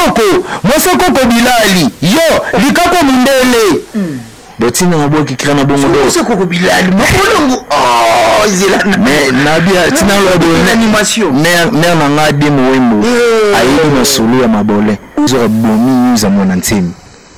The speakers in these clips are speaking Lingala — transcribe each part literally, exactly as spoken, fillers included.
Mosoko, Mosoko Bilali, yo, Likako Mundele. Botina ngabo ki krana bongo do. Mosoko Bilali, Mokolongo. Oh, Zélana. Mais Nabia, tina lo do animation. Mère mère nanga de moembo. Ayi no solo ya mabole. Zo bomi za monantimi.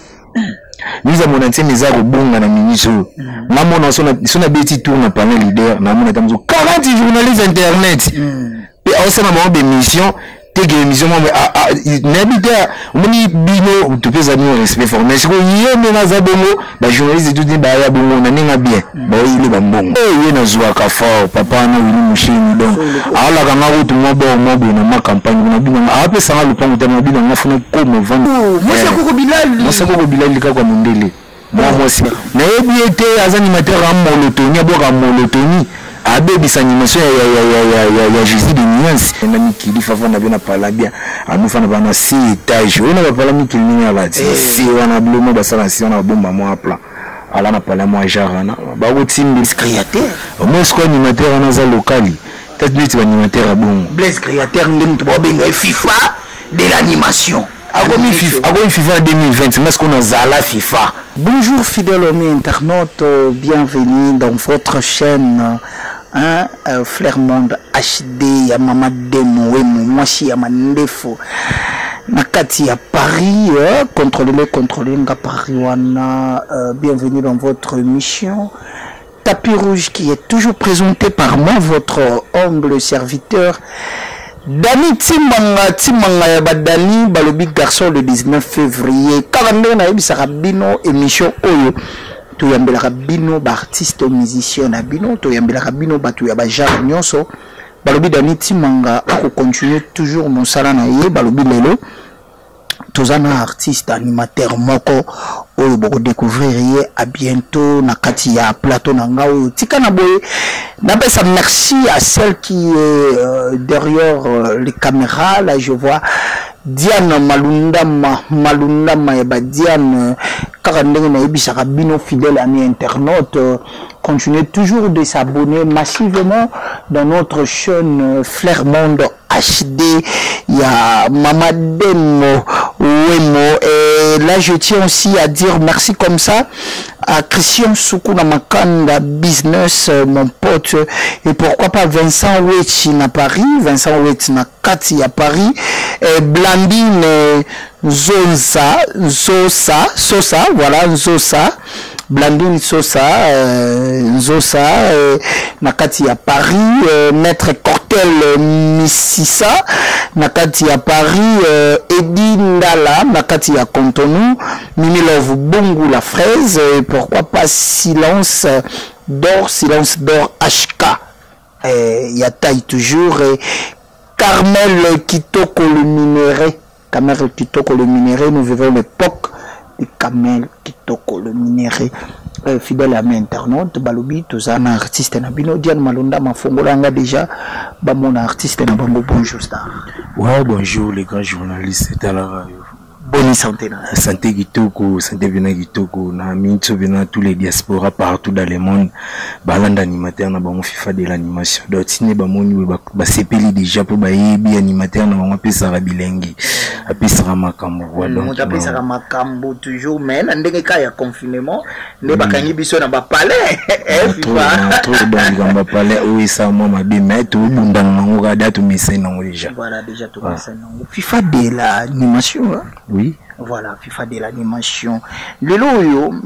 Nous avons un thème des bon na miniso. Maman on son son abeti tour na panel leader na mon tamzo quarante journalistes internet. Et on s'est maman des missions, t'es que émission moi ah n'habite moni bino tu peux amis respect formé. C'est que yé mena za bongo ba journaliste tout ba ya bongo na ninga bien. Ba ile ba bongo. Eh yé na zwa ka fort papa na wili mushini donc ala kanga wutu mo bo mo bo na ma campagne na bino ape sanga le pango tellement bino na fona ko mo vendre. Mosoko Bilali. Mosoko Bilali ka kwa mundele. Moi aussi. Na yebi été az animateur à Molotoni, aboka Molotoni. Abe bis animation ya ya ya ya ya ya Jésus de Nuance. Na mikili fafa na bena pala bien. Anu fana bana six étages. On a pala mikili ni ala ti. Si wana blomo basala si on a bomba moi plan. Ala na pala moi jarana. Ba ko team des créateurs. Moi ce animateur na za locali. Peut-être des animateurs à bon. Blaise créateur ndem to benga FIFA de l'animation. Agomi FIFA, Agomi FIFA deux mille vingt, mais ce qu'on a Zala FIFA. Bonjour fidèles amis internautes, bienvenue dans votre chaîne hein, euh, Flair Monde H D, ya mama demo, moi si ya mandefo. Nakati à Paris, euh, contrôlez-le, contrôlez nga Paris wana, euh, bienvenue dans votre émission. Tapis rouge qui est toujours présenté par moi, votre humble serviteur. Dani Timanga, Timanga ya Badani, Balobi Garçon le dix-neuf février. Kalande na yebisa rabino émission oyo. To yambela rabino ba artiste musicien na bino, to yambela rabino batu ya ba genre nyonso. Balobi Dani Timanga ako continuer toujours mon sala na ye, Balobi lelo. Tozana artiste animateur moko oyo boko découvrir à bientôt na kati ya plateau na ngao tika na boye na pesa merci à celle qui est euh, derrière euh, les caméras. Là je vois Diane Malundama Malundama et ba Diane karandenge na ebisaka bino fidèle ami internaute, euh, continuez toujours de s'abonner massivement dans notre chaîne euh, Flair Monde H D. Il y a Mama Demo Wemo. Et là je tiens aussi à dire merci comme ça à Christian Soukuna Makanda Business, euh, mon pote, et pourquoi pas Vincent Wechi à Paris, Vincent Wechi na Kati à Paris, et Blandine euh, Zonza, Zosa, Sosa, voilà, Zosa, Blandine Sosa, euh, Zosa, euh, Nakati à Paris, euh, Maître Cortel euh, Mississa, Nakati à Paris, euh, Edi Ndala, Nakati à Contonu, Mimilov Bongo la fraise, et pourquoi pas Silence d'or, Silence d'or H K, il y a taille toujours, et Carmel Kitoko le minéré, Carmel Kitoko le minéré, nous vivons l'époque de Carmel Kitoko le minéré. Euh, fidèle ami internaute, Balobi, Tozana artiste na bino, Diane Malunda Mafongolanga déjà, Bamona artiste na bango, bonjour star. Ouais, bonjour les grands journalistes, c'est à la radio. Bonne santé. Santé Gitoko, santé Bina Gitoko, na Minto Bina, tous les diasporas partout dans le monde. Balanda animateur na bango FIFA de l'animation. Dotine bamoni ba sepeli déjà pour ba yebi animateur na bango pesa bilengi. Apesa makambo voilà. On apesa makambo toujours mais na ndenge ka ya confinement, ne bakangi biso na ba palais. FIFA. Trop bon ba palais oui ça moi ma bi mais tout bunda nango ga datu message nango déjà. Voilà déjà tout message nango. FIFA de l'animation. Oui. Voilà, FIFA de l'animation. Lelo yo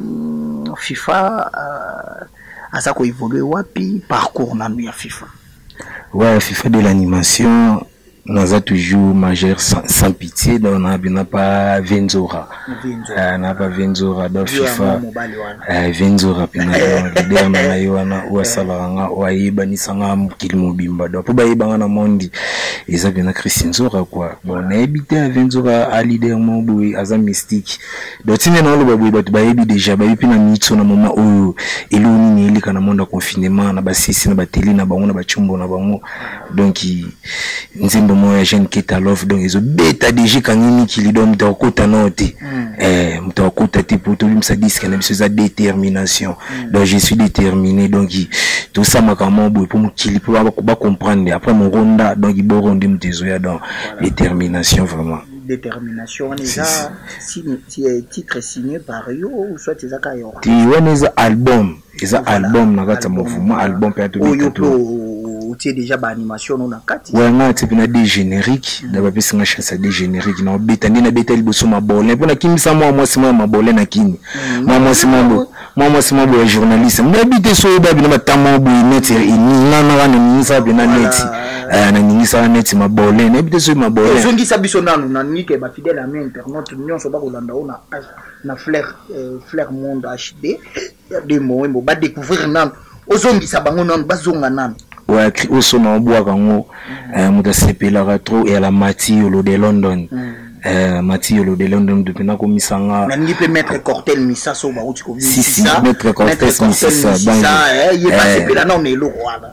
FIFA euh, asa ko évoluer wapi parcours na ya FIFA. Ouais, FIFA de l'animation naza toujours majeur sans, sans pitié donc on n'a pas Venzora. On n'a pas Venzora dans FIFA. Euh Venzora pina leader na yoana ou salanga ou ayeba ni sanga mukili mobimba donc pour bayeba na mondi eza bina Christian Zora quoi. Bon na habité à Venzora à leader mon boy aza mystique. Donc tine na lo baboy batu bayebi déjà bayebi na mitso na moment oyo eloni ni elika na monde confinement na basisi na bateli na bango na bachumbo na bango donc nzimbo moya jeune Ketalov donc ils ont bêta déjà quand ni qui li donne ta kota note eh mta kota tipo tout lui ça dit que na sa détermination donc je suis déterminé donc tout ça makamo boy pour mukili pour ba comprendre après mon ronda donc il bo ronde mtezoya donc détermination vraiment. détermination déjà si si titre signé par yo ou soit tu as kayo ti woneza album eza album na kati mouvement album pe to ou tu déjà ba animation na kati ouais nga ti na des génériques da ba pesi nga chance des génériques na beta ndina beta liboso mabole mpona kimisa moi moi sima mabole na kini moi moi sima bo moi moi sima bo journaliste na bite so ba bina matamo bo net ni na na na ni sa bina net eh na ni sa net mabole na bite so mabole zongi sa biso nanu na ni ke ba fidèle ami internet union so ba ko landa ona na Flair Flair Monde H D de mo ba découvrir nan ozongi sa bango nan bazonga nan ouais au son en bois kango euh muta sepela trop et la Matiolo de London euh Matiolo de London depuis na komisanga na ngi peut mettre Cortel Missa so ba uti ko si si mettre Cortel Missa ça eh il pas sepela na on est lo wala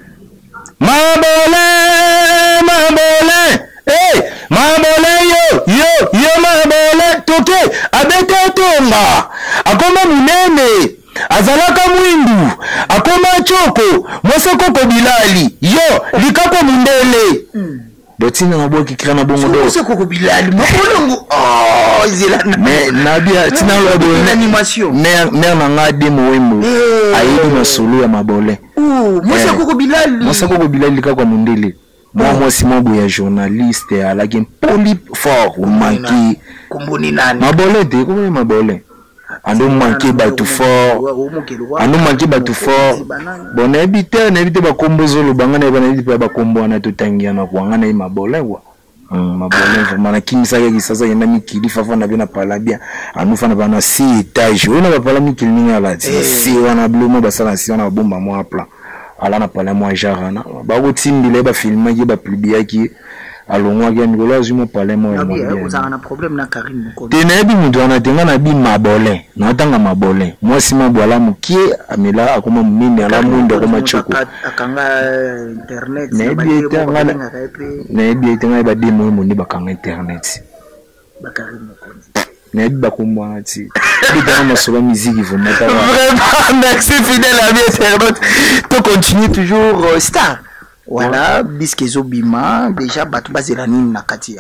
mabole mabole eh mabole yo yo yo mabole toke abete tonga akoma munene azalaka mwindu akoma choko mosoko bilali yo likako mundele mm. Botina na boki kira na bongo do mosoko bilali mokolongo oh izela mais nabia tina lo do animation mer mer na ngade moembo ayi na solo ya mabole oh mosoko bilali mosoko bilali likako mundele moi moi Simon Boya journaliste ala gen poli fort ou manki komboni nani mabole de ko mabole ando manqué batu fort ando manqué batu fort bon habité na habité ba kombozo lo bangana ba na habité ba kombo na totangia na kwanga na mabole wa mabole vraiment na kimisa ke sasa yenda mikili fafa na bina pala bien anu fana bana si étage ona ba pala mikili ninga la si wana blumo ba sala si wana bomba mo apla ala na pala mo jarana ba ko timbile ba filma ki ba publier ki alongwa ke ngolo azimo pale mo mo on a problème na Karim Mukono tenebi mutu ana tenga na bi mabole na tanga mabole moi sima bwala mukie amela akoma mini ala mundo ko machoko akanga internet na bi tenga na bi tenga ba demo mo ni bakanga internet ba Karim Mukono na bi bakombo na ti bi dans ma soba musique vraiment vraiment merci fidèle ami internaute to continue toujours euh, star voilà biskezo bima déjà batu bazela nini na kati ya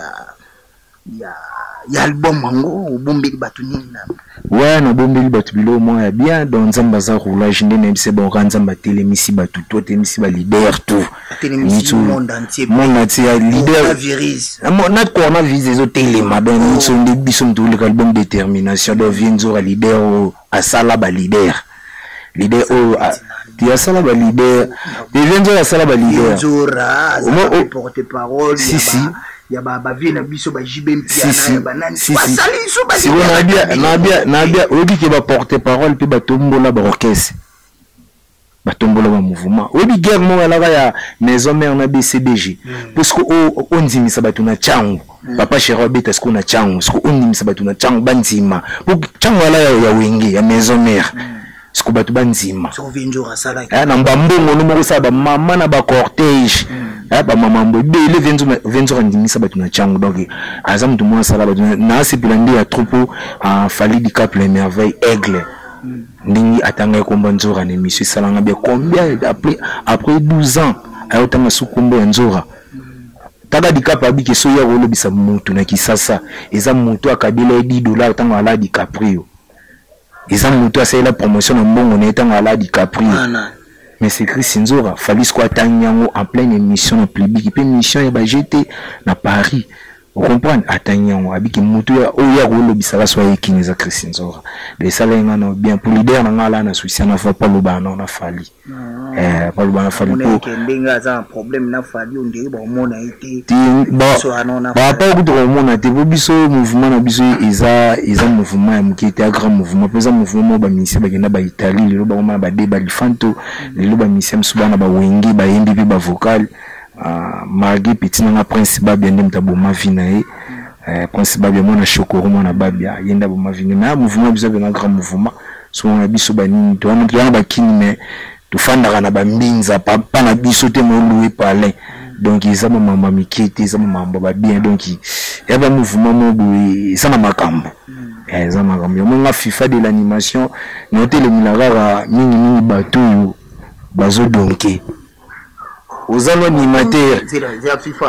ya ya album mango bombeli batu nini na ouais na bombeli batu bilo mo ya bien dans nzamba za roulage ndene bise bon kanzamba telemisi batu to telemisi ba leader tout telemisi monde entier monde entier leader virus na corona vise zo telema donc nous sommes des bisons tout le album détermination donc vienzo leader a sala ba leader leader o tu as ça la leader et vienzo la sala ba leader zora za porte parole si si ya ba ba vie na biso ba jibem pia na ba nani si si si na bien na bien na bien obi ke ba porte parole pe ba tombola ba orchestre ba tombola ba mouvement obi guerre mo la ya maison mère na B C B G parce que on ndimisa ba tuna changu papa chéro beta ce qu'on a changu ce qu'on ndimisa ba tuna changu banzima pour changu la ya wenge ya maison mère ce qu'on batu banzima so vinjo rasala eh na mbambongo no mo sa ba mama na ba cortège eh ba mama mbobe le vinzo vinzo ndimisa batu na changu donc azam tout moi sala batu na sepilandi ya troupeau en fali di cap les merveilles aigle ndingi atanga komba nzora na monsieur salanga bien combien après après douze ans ayotanga sukumbo nzora taga di cap abiki so ya rolo bisa mutu na kisasa eza mutu akabila dix dollars tanga ala di caprio eza mutu asa la promotion na mbongo na tanga ala di caprio mais c'est Chris Nzora fallait quoi tanyango en pleine émission en public puis mission ya ba G T na Paris vous comprenez atanyango abiki mutu ya o ya rolo bisala so ya kineza Chris Nzora de salenga no bien pour leader na ngala na souci na fa pas loba na na fali eh pas loba na fali pour kendenga za problème na fali onde ba mona été ba ba pas ku to mona te biso mouvement na biso eza eza mouvement ya mukete a grand mouvement pesa mouvement ba misi ba genda ba Italie le ba ma ba débat lifanto le ba misi msubana ba wengi ba yembi pe ba vocal ah margi pitina na principal bien ndem taboma vinae eh principal bien mona chokoro mona babia yenda boma vinae na mouvement biso be na grand mouvement so na biso ba nini to na to ba kini mais to fanda na ba mbinza papa na biso te mo louer palais donc ils ont maman mikete ils ont maman ba bien donc il y a un mouvement mo boui ça na makambo eh ça makambo mo nga FIFA de l'animation noter le milara mingi mingi bato bazo donké aux animateurs c'est la FIFA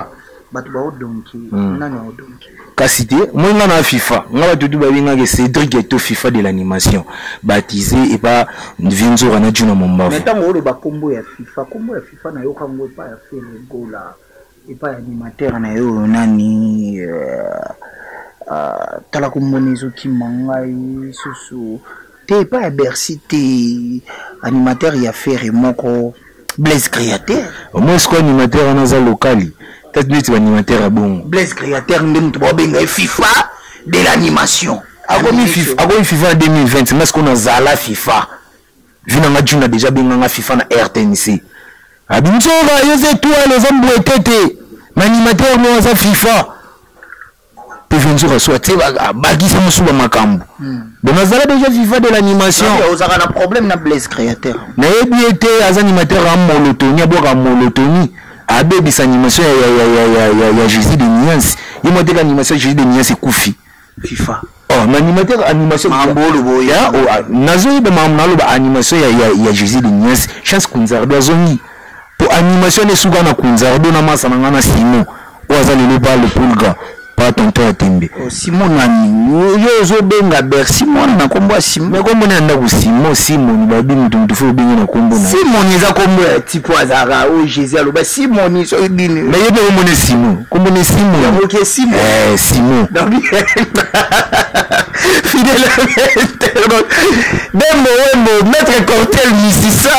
batu ba odonki nani odonki kasi te moi nga na FIFA nga batutu babengaka Cédric Eto FIFA de l'animation baptisé et pas Vinzora na Juna Mombavu mais tango olo ba kombo ya FIFA kombo ya FIFA na yo kango pa ya faire gola et pas animateur na yo nani euh tala kombonizo ki mangai susu te pas ya Bercy te animateur ya faire moko Blaise Créateur moi ce animateur na za locali peut-être animateur à bon Blaise Créateur ndem to benga FIFA de l'animation akomi FIFA akomi FIFA deux mille vingt mais ce qu'on a zala FIFA vina nga juna déjà benga FIFA na R T N C abinzora yose toi les hommes boetete animateur moi za FIFA pe Vinzora soit te bagi sa musuba makambo de nazala déjà FIFA de l'animation vous avez un problème na Blaise Créateur na yebi été az animateur à monotoni aboka monotoni a baby sa animation ya ya ya ya ya Jésus de Niance il m'a dit l'animation Jésus de Niance Koufi FIFA oh animateur animation mambolo boya oh nazo be mamnalo ba animation ya ya ya Jésus de Niance chance kunzardo azongi pour animation ne suga na kunzardo na masa na ngana simo wazali le ba le pulga pas tonton Atembe Simon nani yo zo benga ber Simon na kombo Simon mais kombo na ndaku Simon Simon babi mutu mutu fo benga na kombo na Simon eza kombo ya tipo azara o Jésus aloba Simon so dini mais yebe kombo ne Simon kombo ne Simon OK Simon eh Simon fidèle internaute Dembo Wembo maître Cortel Misisa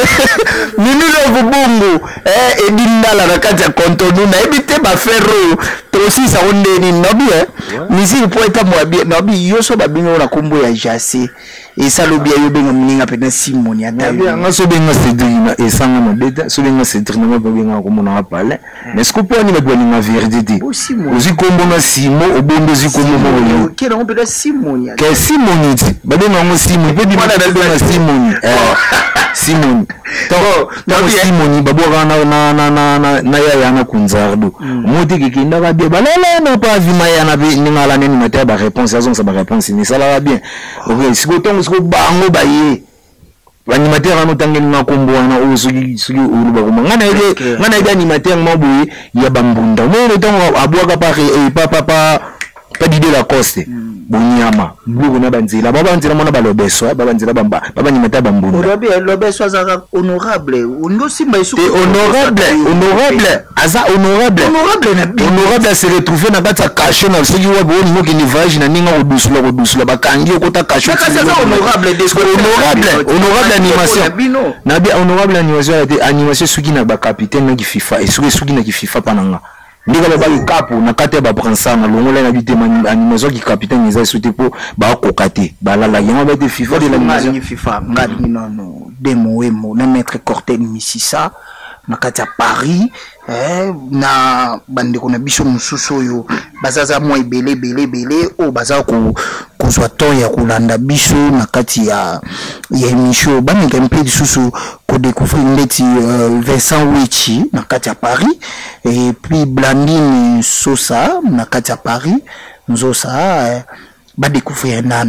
minulo bubungu eh edindala na kati ya kontonu na ebite ba ferro to aussi ça on ni nobi eh musique pour être moi bien nobi yo so ba bingo na kombo ya Jacé et ça lo bien yo benga mninga pena Simon ya ta bien nga so benga Cédric na esanga na beta so benga Cédric na ba benga kombo na pale mais ce que pour ni ba doit ni ma vérité aussi kombo na Simon obondo zi kombo mo yo qui on peut Simon ya que Simon dit ba benga mo Simon pe di mana benga Simon eh Simon to to Simon ba bo na na na na na ya ya na kunzardo moti ke kinda ba bien balala na pas vu ma ya na bi ngala ni mata ba réponse azon ça ba réponse ni ça va bien OK siko tongo siko bango ba ye animateur ano tangeni na kombo na o sugi sugi o ba ko ngana ile ngana ile animateur mabuye ya bambunda mo le tongo abwaka pa pa pa pa pas d'idée la coste bonyama buku na banzila baba nzila mona balobeso baba nzila bamba baba nyimeta bambunda odobi lobeso azaka honorable undo simba isu honorable honorable aza honorable honorable na honorable se retrouver na bata caché na sigi wa boni moki ni vage na ninga odusula odusula bakangi okota caché c'est honorable honorable honorable animation na bien honorable animation ya animation suki na ba capitaine na ki FIFA et suki suki na ki FIFA pananga ndika ba ba kapo na kate ba prinsa na longola na bité animation ki capitaine eza souté po ba kokate ba la la yama ba te FIFA de l'animation FIFA ngadi nono Demo Wemo na maître Cortel Misisa na kati ya Paris eh na bandeko na biso mususu oyo bazaza mo ebele bele bele o baza ko kozwa to ya kolanda biso na kati ya ya émission banika mpe lisusu ko découvrir ndeti uh, Vincent Wichi na kati ya Paris et puis Blandine Sosa na kati ya Paris nzosa eh, ba découvrir nan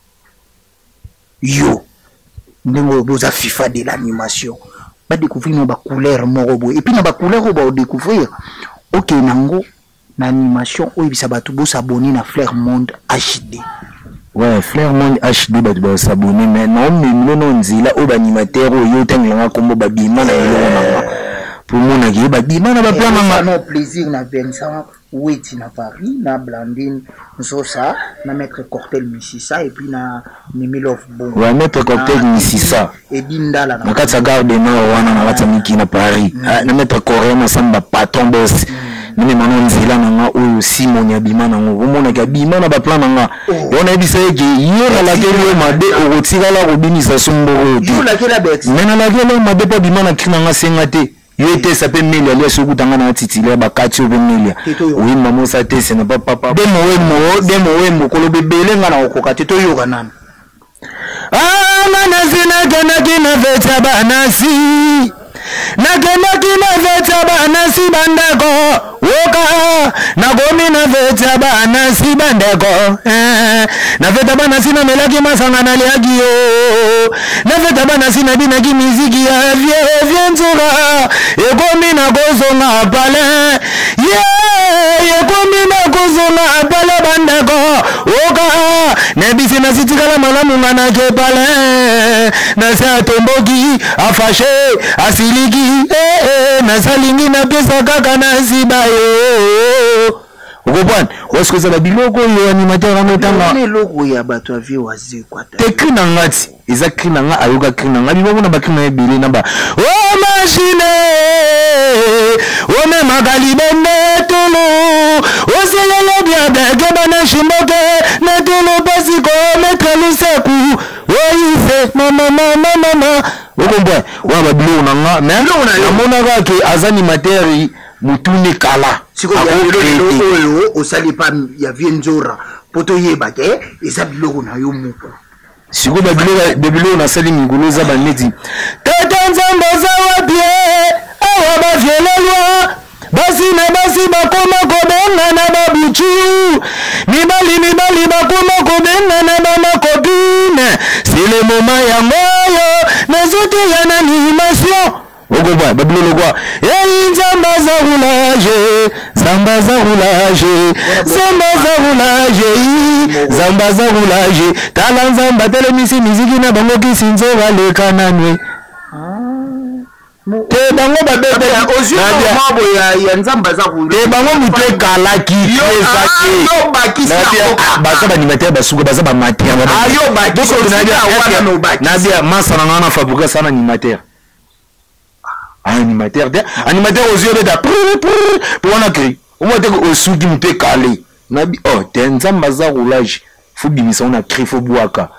yo ndemo boza FIFA de l'animation ba découvrir no ba couleur morobo et puis na ba couleur ba découvrir OK nango na animation o ibisa batu bo s'abonner na Flair Monde H D ouais Flair Monde H D batu bo s'abonner mais non mais non nzila o ba animateur o yo tangela kombo ba bima na yo na pour mon ngi ba bima na ba plan na no plaisir na Vincent Weti na Paris na Blandine Sosa na maître Cortel Misisa et puis na Mimilov Bon ouais maître Cortel Misisa et Dindala na kati garde na wana na kati miki na Paris na maître Corel na samba patron boss mimi manon nzila na nga oyo Simon ya bima na ngo mona ka bima na ba plan na nga ona ebisa yeke yera la kele mabe o rotira la robinisa somboro yo la kele bet mena la kele mabe pa bima na kina nga sengate yete sape melia le so kutanga na titile bakati obe melia oui maman ça te c'est pas papa Demo Wemo Demo Wemo ko lo bebele nga na okoka te to yo kanana ah na zina kana kina veta banasi na kana kina veta banasi bandako woka na gomi na veta banasi bandako eh na veta banasi na melaki masanga na liagio na veta banasi na binaki miziki ya vie Vinzora e gomi na gozo na pale yeah yekomi na kozonga pale bandako oka nebisi na sitikala malamu ngana ke pale na sa tomboki afashe asiliki eh eh na salingi na pesa kaka na sibayo okobwana wasikoza la biloko yo animateur amotanga ne loko ya bato avi wazi kwata te krina ngati eza krina nga ayoka krina nga biloko na bakrina ebele na ba oh machine oh me makali bende tolo oh selele bia bege bana shimoke na tolo pasiko metre luseku oh ife mama mama mama okombwa wa ba biloko na nga mais amona ka ke azanimateur mutuni kala siko ya biloko oyo osali pa ya Vienzora poto yeba ke eza biloko na yo moko siko ba biloko de biloko na sali ngulu za ba neti tata nzambo za wapie awa ba vielelwa basi na basi bakoma kobenga na babuchu mibali mibali bakoma kobenga na bamakopine c'est le moment ya moyo nazote ya na animation okobwa babilolo kwa ei nzamba za roulage zamba za roulage zamba za roulage zamba za roulage tala nzamba telemisi miziki na bango kisinzo baleka nanwe te bango babebe mabo ya ya nzamba za roulage te bango mutu ekalaki yo bakisa baza banimateur basuka baza bamateur ayo bakisa nabia masa na ngana fabriquer sana animateur animateur de animateur aux yeux de pour on a créé au moins au sous qui me peut caler nabi oh t'es un zambaza roulage faut bimisa on a créé faut boaka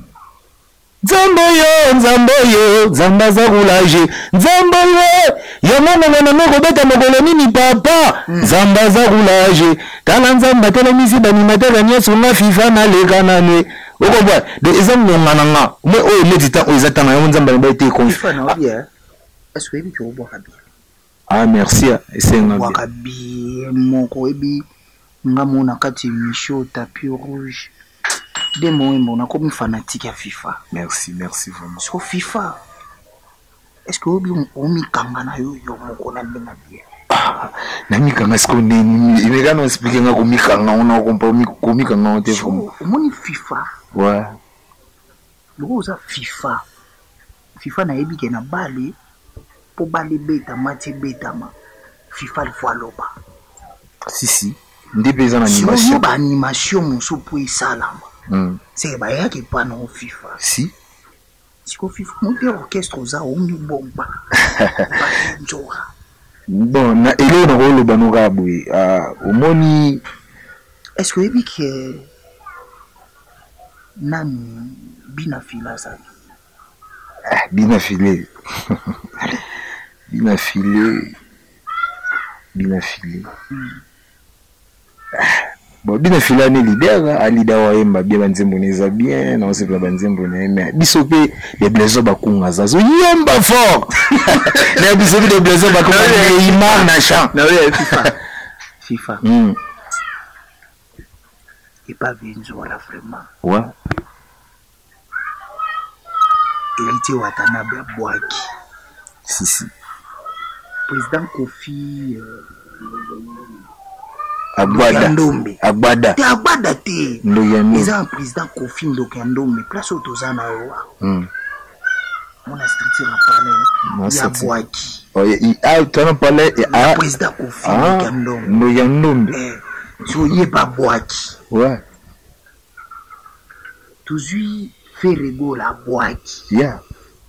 zamboyo zamboyo zambaza roulage zamboyo ya mama na moko beta mogolo nini papa zambaza roulage tala nzamba tele misi d'animateur ya songa FIFA na lega na ne okobwa de ezam ngana nga mais oh medita o ezatana ya nzamba ba été con est-ce que tu vois bien ah merci c'est un bien bien mon koebi ngamona kati misho tapis rouge des moments on a comme fanatique à FIFA merci merci vraiment sur FIFA est-ce que obi on mi kanga na yo yo moko na ndinga bien na mi kanga est-ce qu'on est il me expliquer nga ko mi kanga on a comprendre mi ko mi kanga on te fo moni FIFA ouais lo za FIFA FIFA na ebi ke na bali po bali beta mati beta ma FIFA le fois loba si si ndi pesa na animation ba animation musu po isalama mm c'est ba ya ke pa no FIFA si si ko FIFA mon orchestre za o mi bomba njoa bon na elo na rolo banoka boy ah omoni est-ce que ebi ke nani bina fila ça bina filé bina filé bina filé bon bina filé ni leader a leader wa yemba bien banzembo neza bien na osepla banzembo na mais bisope les blessures bakunga zazo yemba fort na bisope les blessures bakunga Neymar na champ na oui FIFA FIFA mm et pas Vienzora vraiment ouais héritier Watanabe Bwaki si si président Kofi euh, Agbada Ndombe Agbada te Agbada te Ndoyano ils ont président Kofi Ndombe place autozana yo mm mon structure a parlé ya Bwaki oh il a ton parler et a président Kofi Ndombe Ndoyano eh so yeba Bwaki ouais toujours fait rigolo à Bwaki yeah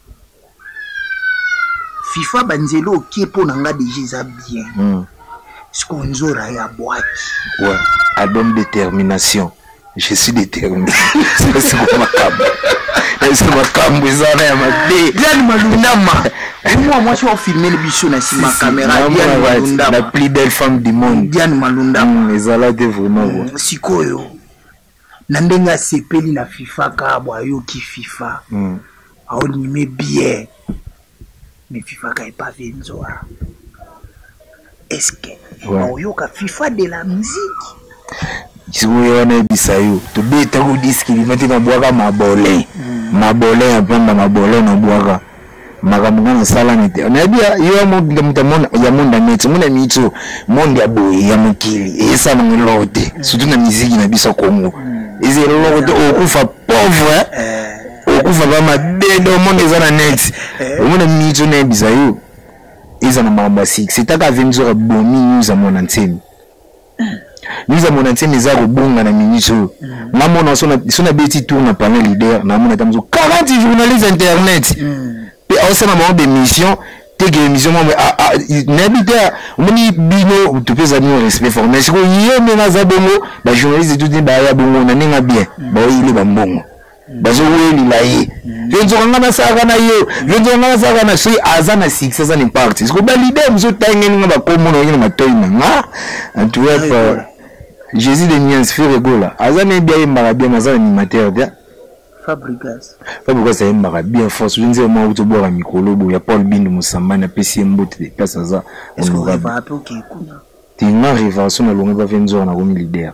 FIFA banzelo qui pour nanga déjà bien mm sponsor ya Bwaki ouais album détermination je suis déterminé c'est ma cam c'est ma cam bizarre ya mabé bien malundama moi moi je vais filmer le bichon na si ma caméra bien malundama la plus belle femme du monde bien malundama mais ça de vraiment sikoyo na ndenga sepeli na FIFA ka bwa yo ki FIFA mm a onime bien mais FIFA ka pas Vienzora est-ce que on ka FIFA de la musique sikoyo wana bisayo to beta ko disque li matina bwaka mabole mabole apanda mabole na bwaka makambo na sala nete na bia yo mo mtamona ya monda net mona mito monde ya boye ya mokili esa na ngelote surtout na musique na biso Congo eze lote okufa pauvre okufa ba mabedo monde za na net mona mito na bisayo eza na mamba six c'est aka vingt bomi news a mona ntemi nous avons un thème des bonga na miniso na mona sona sona beti tourne panel leader na mona tamzo quarante journalistes internet et aussi na moment d'émission te que émission moi a n'habita moni bino tu peux avoir respect formel c'est que yé na za bongo ba journaliste tout ba ya bongo na ninga bien ba ile ba mbongo bazo weli la yi venzo ngana saka na yo venzo ngana saka na sui azana six ça n'impact c'est que ba leader mzo tangeni ngaba komo na ngina matoyi na nga en tout cas Jésus de Niance fait rigola. Azane bien mbara bien mazana animateur dia. Fabrigas. Fabrigas c'est mbara bien force. Je ne sais moi où tu bois mikolo bo ya Paul Bindu Musamba na P C M bote de place ça. Est-ce qu'on va appeler OK kuna? Tinga révélation na longa vingt na comme leader.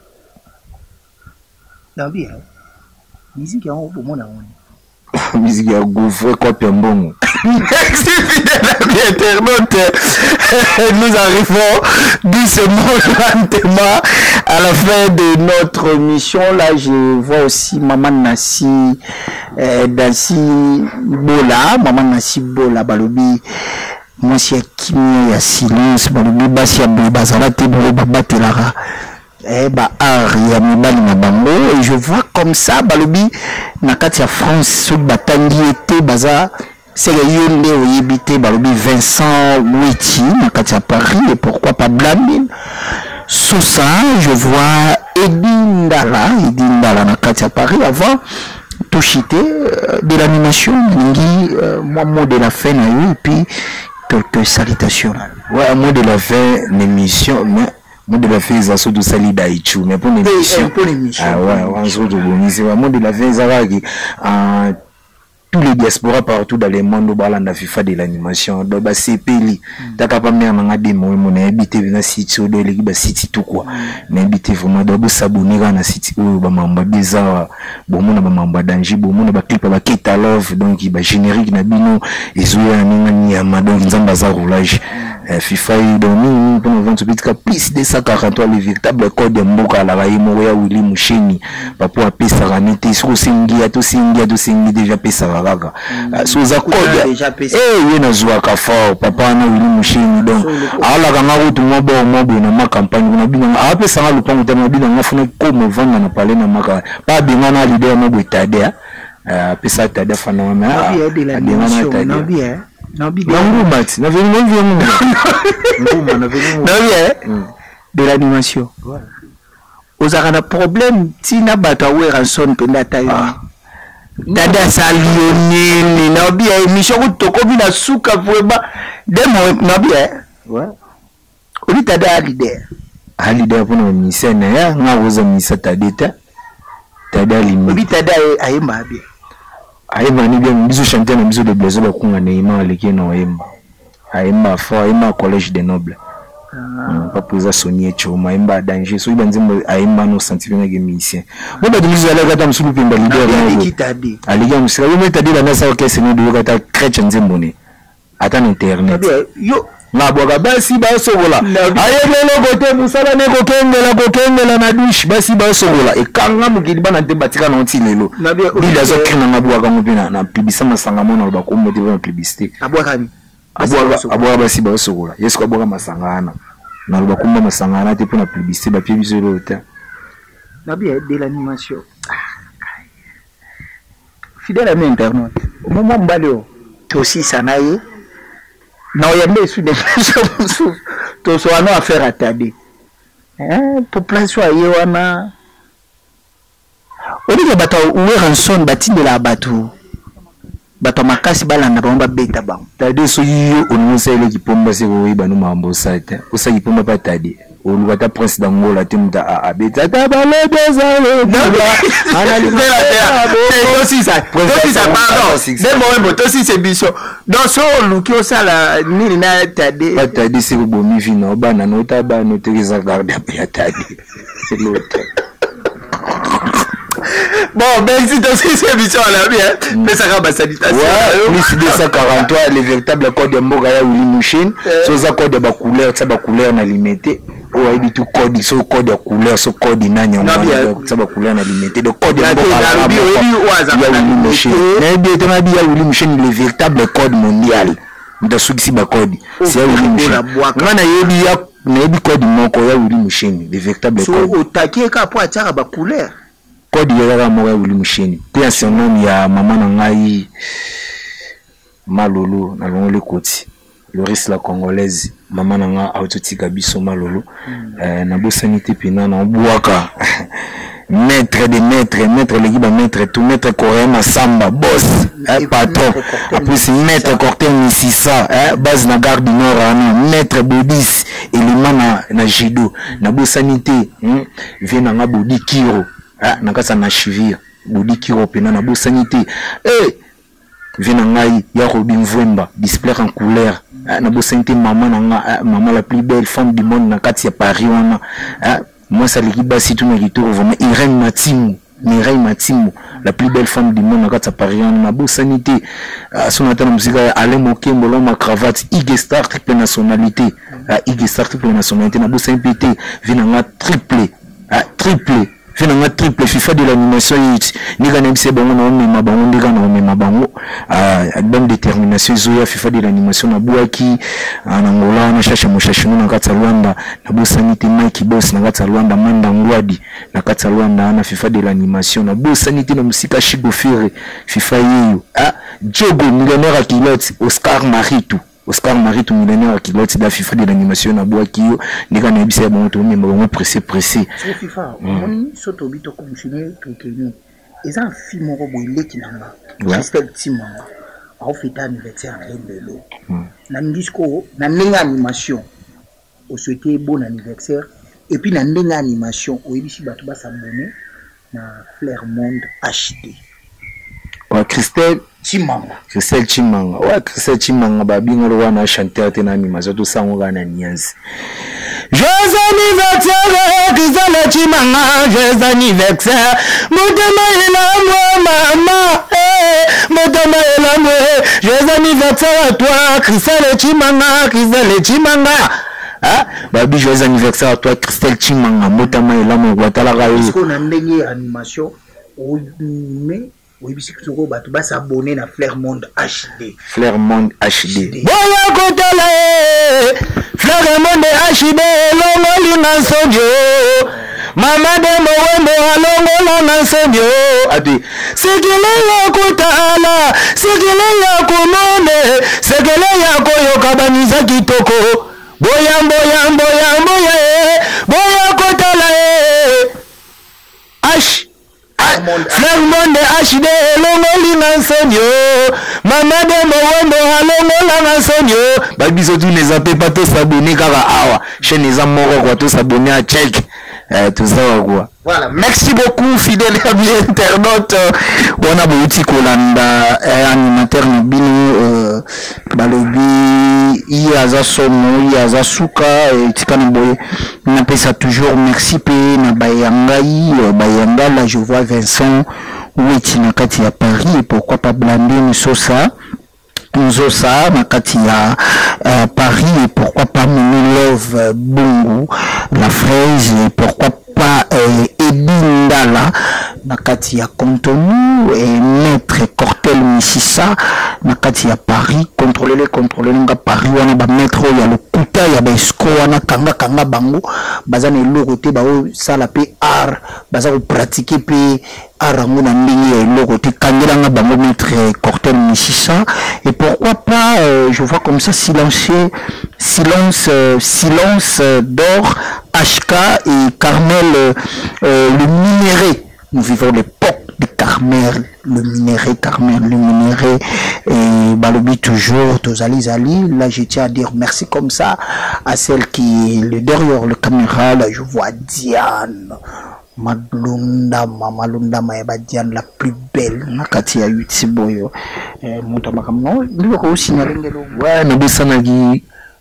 Na bien. Musique ya on mona on. Musique ya gouffre quoi mbongo. Merci fidèle internaute. Nous arrivons doucement, lentement à la fin de notre mission. Là, je vois aussi Maman Nassi, euh, Dansi Bola, Maman Nassi Bola, Balobi, Monsieur Kimi, ya silence, Balobi, Bassia Bazala, Tebo, Babatelara. Eh bah ya mibali na bango et je vois comme ça Balobi nakati ya France sous batangi était baza c'est yonde oyebité Balobi Vincent Witi nakati ya Paris et pourquoi pas Blamine sous ça je vois Edindala Edindala nakati ya Paris avant tout chité euh, de l'animation lingi euh, moi mot de la fin na yo et puis quelques salutations. Ouais, mot de la fin l'émission mais moi de la fin ils ont de sali d'Aïchu mais pour l'émission ah ouais on se retrouve c'est vraiment de la fin ça va qui tous les diasporas partout dans le monde au balanda FIFA de l'animation donc bah c'est peli t'as pas mère na demo mon habité na site au de l'équipe city tout quoi mais habité vraiment donc s'abonner na site ou ba mamba bizarre bon mon ba mamba danger bon mon ba clip ba Keta Love donc ba générique na bino ezoya na nyama donc nzamba za roulage FIFA donc pour vingt huit cas plus de cent quarante-trois le véritable code de mboka la baïmo ya Willy Musheni papa pesa ranete so singi ato singi ato singi déjà pesa raga so za code eh yena zwa ka fort papa na Willy Musheni donc ala kanga kutu mobo mobo na ma campagne na bina a pesa ngalo pango tama bina ngafuna ko mo vanga na pale na maka pa bingana leader mo betade a pesa tade fana na a bingana tade non bien na venu mon vieux mon nguma na venu non bien de l'animation ouais aux arana problème tina bata weranson penda tayo dada salionini na bien émission ko tokobi na suka vraiment demo na bien ouais oli tada leader a leader pour no misena ya ngawoza misata data tada limi oli tada ayemba bien aïma ni bien biso chanter na biso de blazo ba kunga neima aleki na aïma aïma fort aïma collège des nobles pas poser sonnier choma aïma danger so ibanzimbo aïma no scientifique nge musicien bo ba dizo ala kata msulu pemba leader na kitadi aleki musika yo metadi la nasa orchestre no do kata chrétien nzembone ata na internet yo ngabwa basi ba sobola ayelelo kote musala ne kokengela kokengela na douche basi ba sobola ekanga mukili bana te batika na ntilelo bila zo kina ngabwa ka mupina na publicité masanga mona ba ko motive na publicité abwa kani abwa abwa basi ba sobola yesu ko abwa masangana na ba kumba masangana te pona publicité ba pie biso lota na bien de l'animation fidèle à internaute au moment mbalio to aussi sanaye na oyambe su de so to so ano affaire atade eh population aye wana oli ke bata uwe ranson batinde la batu bata makasi balanda bamba beta ba tade so yo onuse ile kipomba se ko iba no mambo sata usa kipomba pa tade olu ta prince d'Angola timta a abeta ta bale bezalo ana libera te aussi ça aussi ça pardon demo wembo to si c'est biso donc so luki osala nini na tade pa tade se ko bomi vino bana no ta ba no teresa garde ya tade c'est l'autre Bon, merci de cette émission là bien. Mais ça va salutation. Ouais, plus deux cent quarante-trois le véritable code de Mogaya Willy Mouchine. So ça code de ba couleur, ça ba couleur na limité. Oh, il dit tout code, so code de couleur, so code nanya. Ça ba couleur na limité. Donc code de Mogaya Willy Mouchine. Mais bien tu m'as dit Willy Mouchine le véritable code mondial. De ceux qui ba code. C'est Willy Mouchine. Ngana yebi ya na yebi code moko ya Willy Mouchine, le véritable code. So otakie ka po atara ba couleur. Code ya Mogaya Willy Mouchine. Puis son nom ya maman na ngai Malolo na longo le koti. Le reste la congolaise maman na nga autotika biso Malolo. Euh na bosanité pina na buaka. Maître de maître, maître l'équipe maître tout maître coréen samba boss, hein, patron. Après maître Cortel Mississa, hein, base na gare du Nord, hein, maître Bodis, élément na na judo, na bosanité, hein, vient na bodi kiro, hein, na kasa na cheville, bodi kiro pena na bosanité. Eh, vient na ngai ya Robin Vwemba, display en couleur. Na bosanité maman na nga, maman la plus belle femme du monde na kati ya Paris wana, hein. Moi, ça l'équipe basi tout mérite vraiment. Irène Matimou, Mireille Matimou, la plus belle femme du monde, à Paris, on a beau sanité. À son atteint, musique, Alain Mokembo, l'homme cravate, Ig Star, triple nationalité. Ig Star, triple nationalité, na beau sanité, vient en triplé, triplé. Finalement triple FIFA de l'animation ni gagne c'est bon on met ma bango ndika na ma bango à bonne détermination zoya FIFA de l'animation na buaki en Angola na shasha mushashi na kata Rwanda na bosanité Mike Boss na kata Rwanda manda ngwadi na kata Rwanda na FIFA de l'animation na bosanité na musika Shigofire FIFA hiyo ah Jogo millionnaire à Kilote Oscar Maritou Oscar Maritou millionnaire à Kilote da FIFA de l'animation na buaki yo ndika na bisa bon to mais bon pressé pressé c'est FIFA on soto bito ko mchine tukeni eza film moko boile kinanga Christelle Timanga au fait anniversaire lelo na ndisco na ndenge animation au souhaiter bon anniversaire et puis na ndenge animation au ebisi bato ba s'abonner na Flairmont H D. Ouais, Christelle Chimanga. Christelle Chimanga. Ouais, Christelle Chimanga, babi ngoro wana chanteur tena animation tout ça on gana nianzi. Joyeux anniversaire Christelle Chimanga, joyeux anniversaire. Motema ela mama, eh, motema ela mwe. Joyeux anniversaire à toi Christelle Chimanga, Christelle Chimanga. Ah, babi joyeux anniversaire à toi Christelle Chimanga, motema ela mwe watala ga. Est-ce qu'on a ndenge animation au mais oui, parce que tu vas s'abonner à Flairmont H D. Flairmont H D. Boya kotala Flairmont H D longo lina sondio. Mama de mowembo longo lina sondio. Adi. Sekele ya kotala, sekele ya kumone, sekele ya koyoka baniza kitoko. Boya boya boya boya boya kotala H Flairmont H D longo lina sondio. Mama de mowembo longo lina sondio. Babiso tous les appels pas tous s'abonner car awa chaîne les amoro quoi tous s'abonner à check euh, tout ça quoi. Voilà, merci beaucoup fidèles amis internautes. On a beaucoup kolanda animateur nabino balobi iaza somo iaza suka tikana boye na pesa toujours merci pe na bayangai bayanga là je vois Vincent Weti na kati ya Paris et pourquoi pas Blandine Sosa Nzosa na kati ya uh, Paris et pourquoi pas Mimi Love uh, Bungu la fraise et pourquoi pas euh, Edindala na kati ya Contonu et maître Cortel Mississa na kati ya Paris contrôler les contrôler nga Paris wana ba maître ya lokuta ya ba esco wana kanga kanga bango bazana eloko te ba o sala pe art baza ko pratiquer pe arango na ndenge eloko te kangela nga bango maître Cortel Mississa et pourquoi pas euh, je vois comme ça silencieux silence euh, silence euh, d'or H K et Carmel euh, euh, le minéré. Nous vivons l'époque de Carmel, le minéré, Carmel, le minéré, et Balobi toujours, Tozali Zali. Là, je tiens à dire merci comme ça à celle qui est derrière la caméra. Là, je vois Diane. Malunda, Malunda, Maeba Diane, la plus belle. Nakati a Yutsiboyo. Montamakam, non, lui aussi, n'a rien de l'eau. Ouais, Nabusanagi.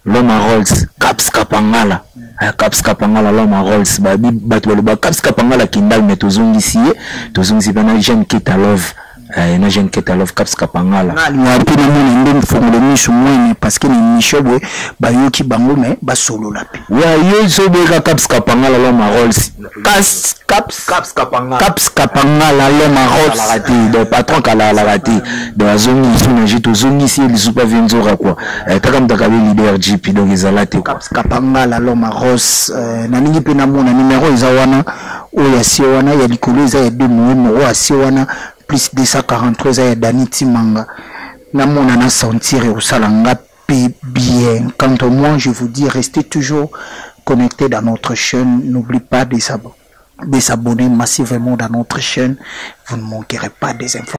l'homme à Rolls, Caps Kapangala. Caps Kapangala, l'homme à Rolls, Babi Batwaloba, Caps Kapangala Kindal, mais Tozong ici, Tozong ici, Bana Jean Ketalov. Il y a un qui love Caps Kapangala. Il y a un peu de formule sur moi parce que les niches boy bayoki bango mais bas solo la paix. Oui, il y a un Caps Kapangala l'homme à Rolls. Caps Caps Caps Kapangala. Caps Kapangala l'homme à Rolls. La raté, le patron qui a la raté. De la zone ici, on a jeté aux zones ici, les super Venzora quoi. T'as comme t'as qu'à leader J P donc ils ont la tête. Caps Kapangala l'homme à Rolls. Nani pe na mon numéro izawana. Oh ya siwana ya likolo za ya deux mots ya siwana. Plus deux cent quarante-trois à Daniti Manga. Namona na sentir au salanga bien. Quant à moi, je vous dis, restez toujours connectés dans notre chaîne. N'oubliez pas de s'abonner massivement dans notre chaîne. Vous ne manquerez pas des informations.